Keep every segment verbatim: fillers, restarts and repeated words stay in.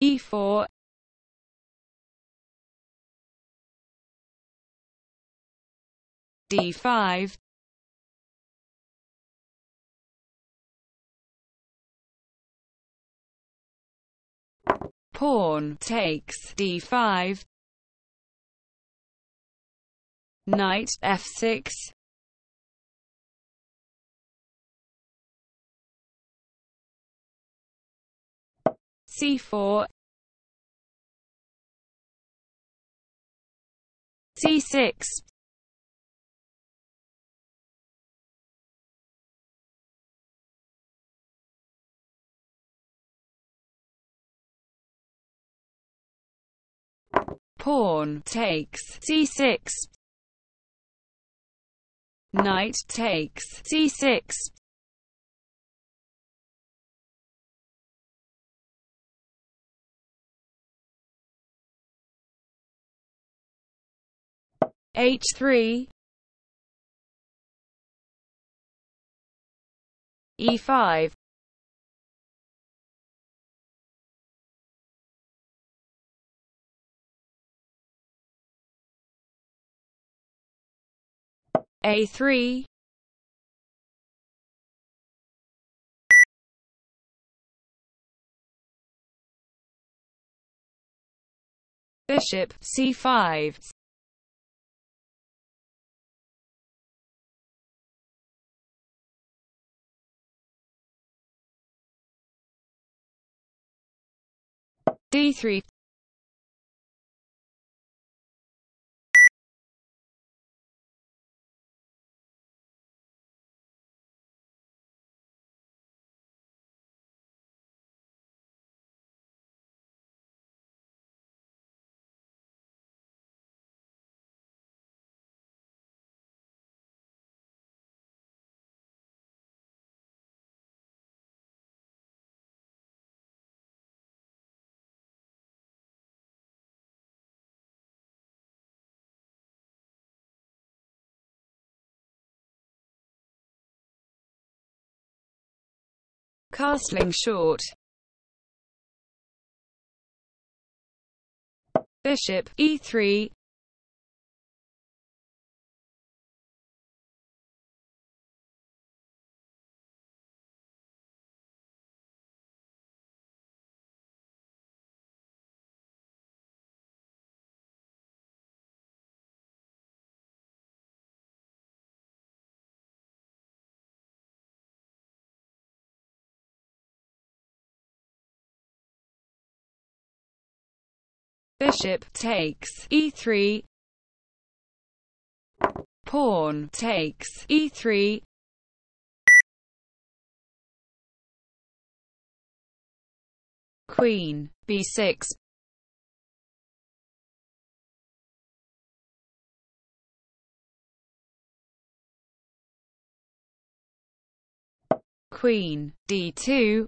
e four, d five, pawn takes d five, knight f six, c four, c six, pawn takes c six, knight takes c six, h three, e five, a three, bishop c five, d three, castling short, bishop e three, bishop takes e three, pawn takes e three, queen b six, queen d two,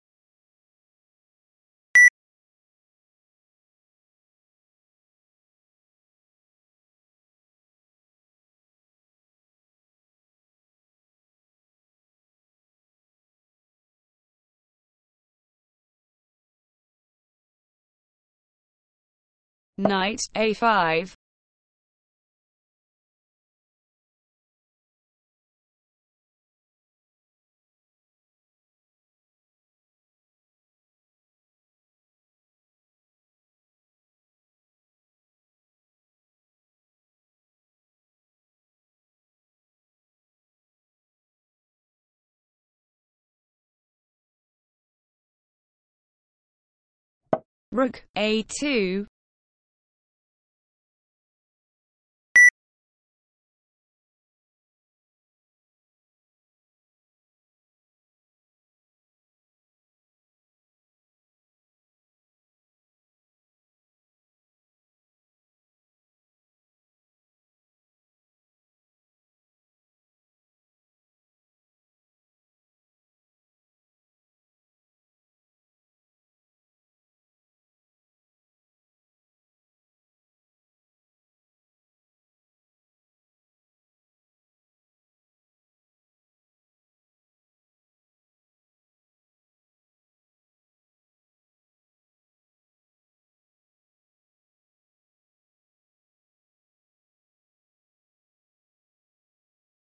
knight a five, rook a two,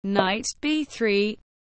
Knight b three.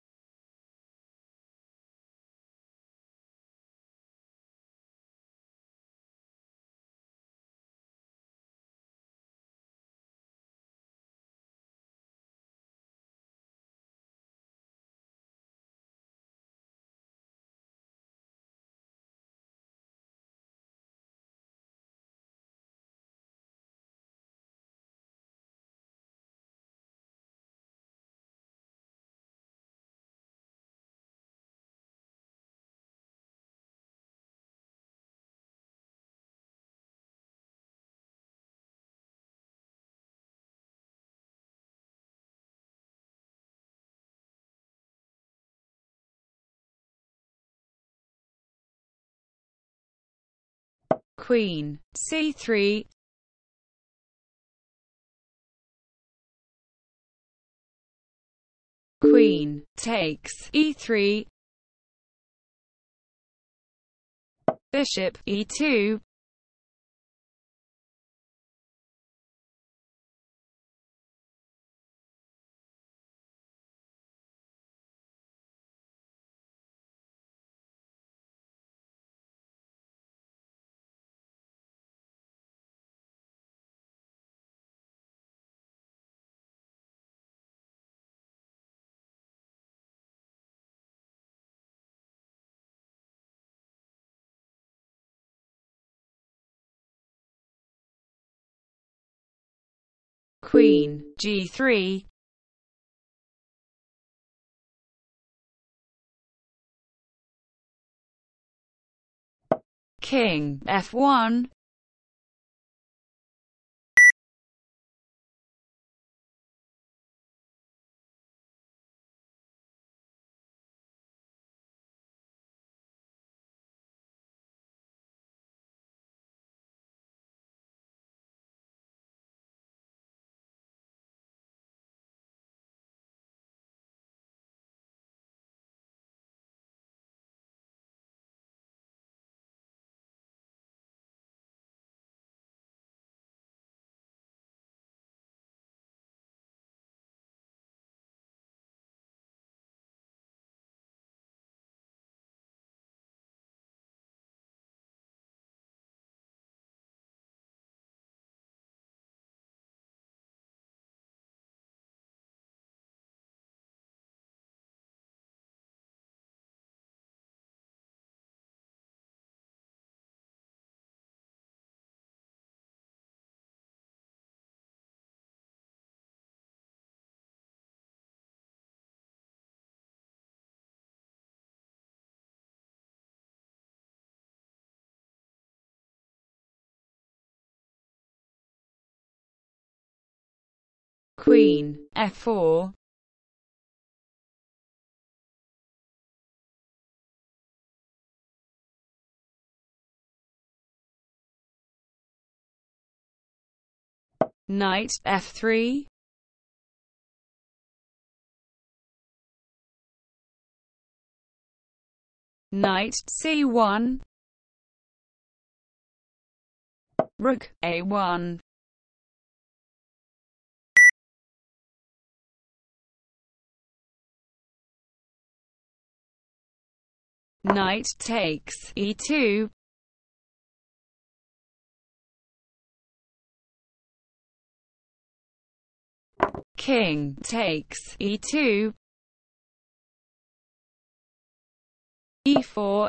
Queen c three. Queen takes e three. Bishop e two. Queen g three. King f one. Queen f four. Knight f three. Knight c one. Rook a one. Knight takes e two. King takes e two. e four.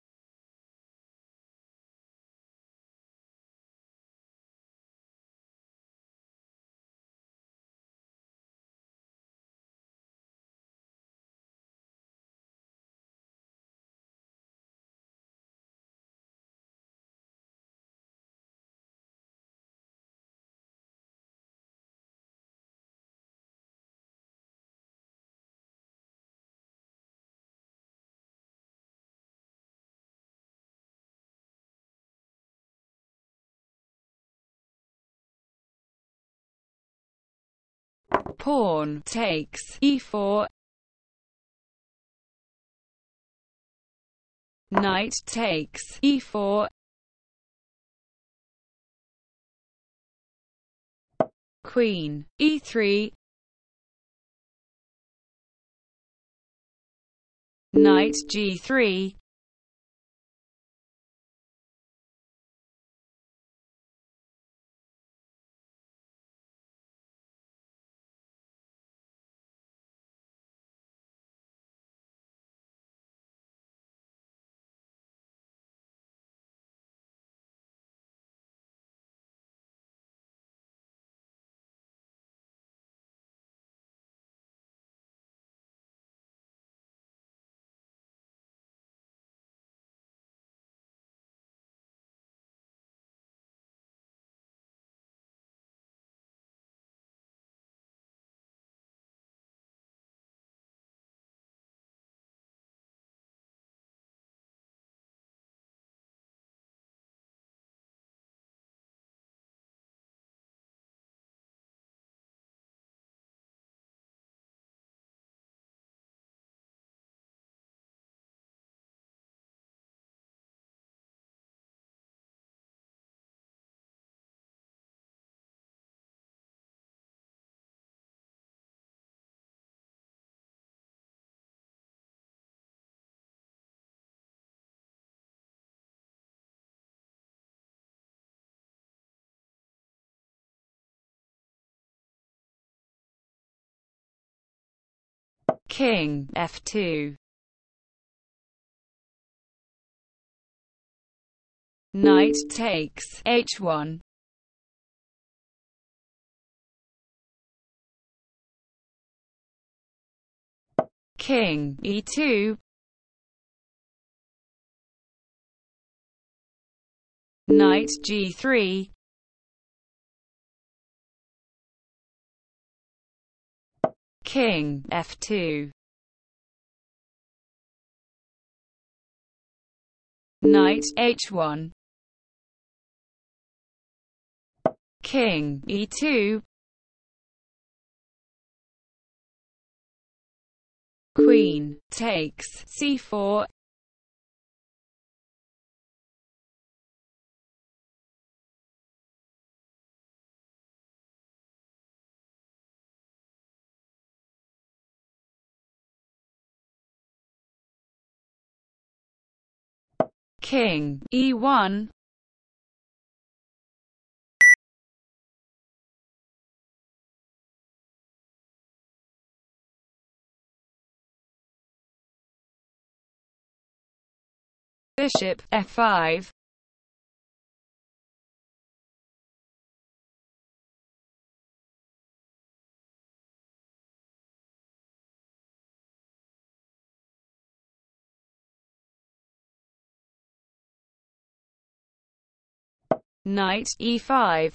Pawn takes e four. Knight takes e four. Queen e three. Knight g three, king f two, knight takes h one, king e two, knight g three, king f two, knight h one, king e two, queen takes c four, king e one, bishop f five, knight e five,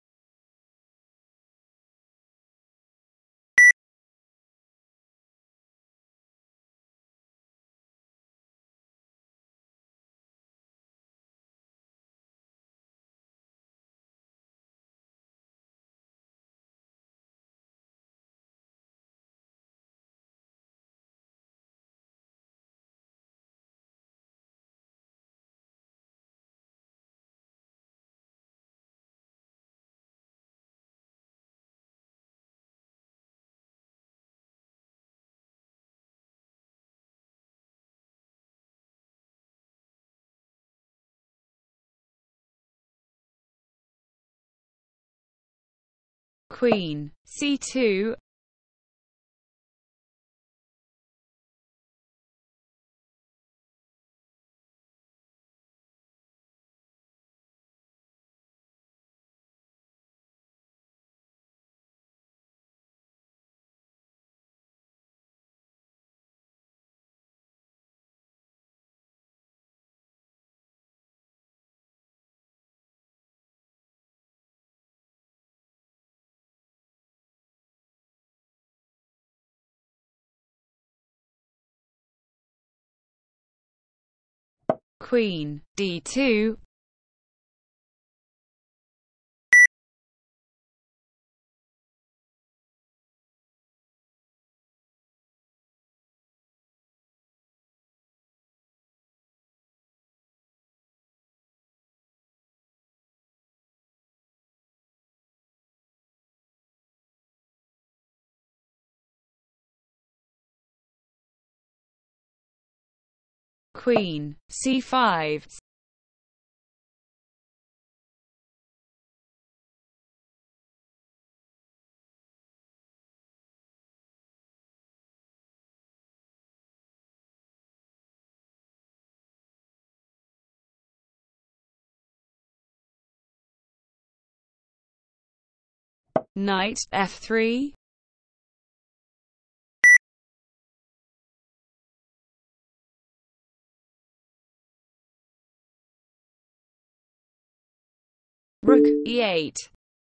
queen c two, queen d two, Queen c five, knight f three, rook e eight,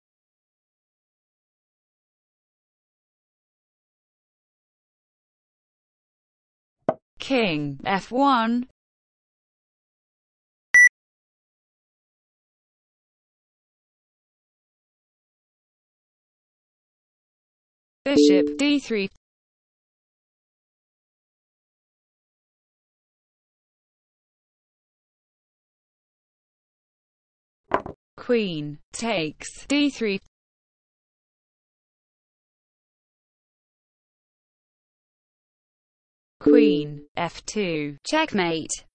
king f one, bishop d three, queen takes d three, queen f two, checkmate.